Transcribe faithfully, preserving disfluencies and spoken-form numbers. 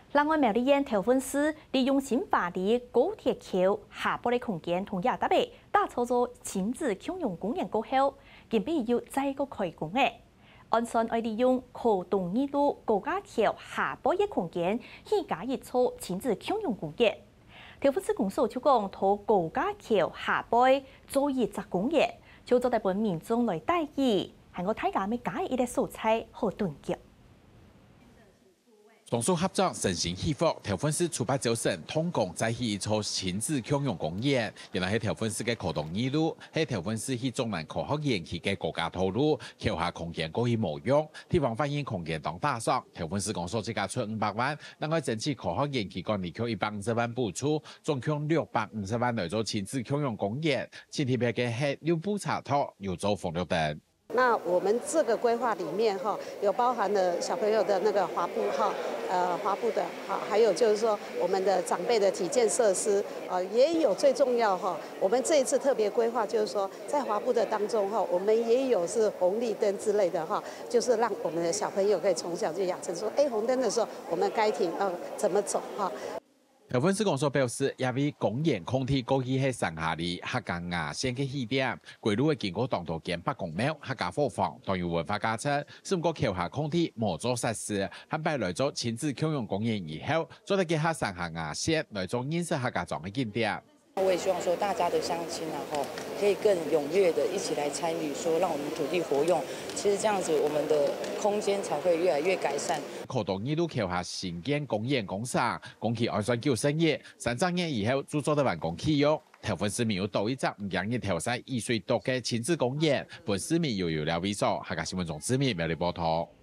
另外，苗栗县头份市利用新法的高铁桥下坡的空间同亚达贝打造咗亲子共用公园过后，准备要再个开工嘅。按算爱利用可动二路高架桥下坡嘅空间，去加一处亲子共用公园。头份市公所就讲，托高架桥下坡做一只公园，就做大本民众来带意，系我睇下咩加一啲素材好炖脚。 同属合作，诚心祈福。头份市出发招生，通共再起一处亲子共用公园。原来喺头份市嘅科动二路，喺头份市去中南科学园区嘅国家道路，桥下空间过去冇用，地方反映空间当打扫。头份市公所即家出五百万，另外争取科学园区管理区一百五十万补助，总共六百五十万来做亲子共用公园。前提别嘅系要补查托，要做风绿灯。 那我们这个规划里面哈，有包含了小朋友的那个滑步哈，呃滑步的哈，还有就是说我们的长辈的体健设施啊，也有最重要哈。我们这一次特别规划就是说，在滑步的当中哈，我们也有是红绿灯之类的哈，就是让我们的小朋友可以从小就养成说，哎，红灯的时候我们该停呃怎么走哈。 头份市公所表示，因为公园空地过去喺上下里客家牙线嘅起点，轨路嘅经过当道建八公庙客家货房，当有文化加出，只不过桥下空地冇做实施，喺摆来做亲子共用公园以后，做得嘅客上下牙线来做认识客家庄嘅景点。 我也希望说，大家的乡亲啊，吼，可以更踊跃的一起来参与，说让我们土地活用。其实这样子，我们的空间才会越来越改善。 科动二路桥下新建公园工厂，工期按算九成月，三十年以後就做得完工啟用。頭份市民有多一隻唔讓人調曬易水多嘅親子公園，本市民又有了微數，客家新聞總知名苗栗報道。